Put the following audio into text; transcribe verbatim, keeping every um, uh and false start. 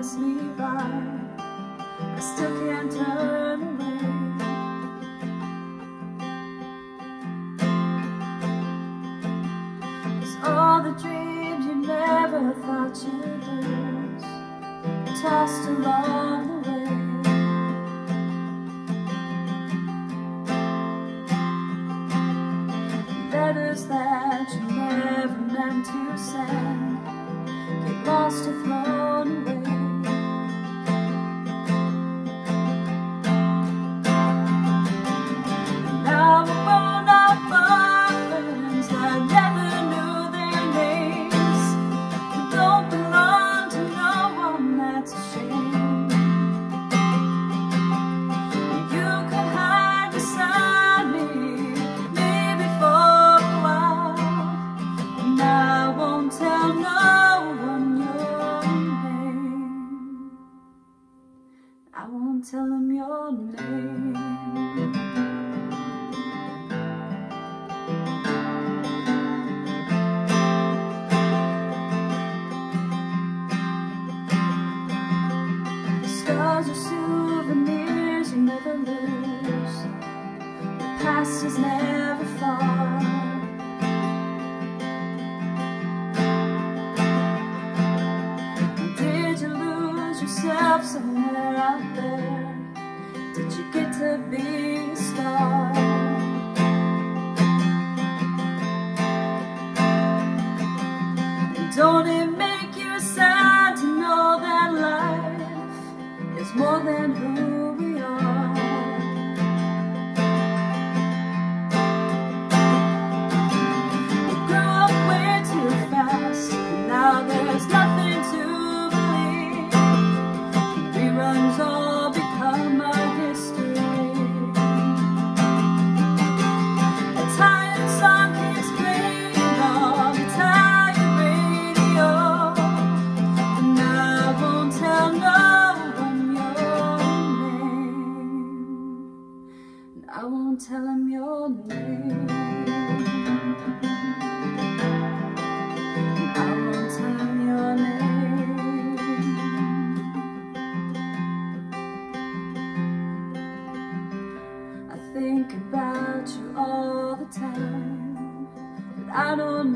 pass me by, I still can't turn away. 'Cause all the dreams you never thought you'd lose, tossed along the way. Letters that you never meant to send get lost or thrown away. Now we're grown up orphans that never knew their names, who don't belong to no one, that's a shame. You could hide beside me, maybe for a while, and I won't tell no one your name. I won't tell them your name. Scars are souvenirs you never lose. The past is never far. Did you lose yourself somewhere out there? Did you get to be a star? And don't it make you sad to know that life is more than who we are? We grew up way too fast, and now there's nothing to believe. Reruns all become our history. A tired song keeps playing on the tired radio, and I won't tell no I won't tell him your name. I won't tell him your name. I think about you all the time, but I don't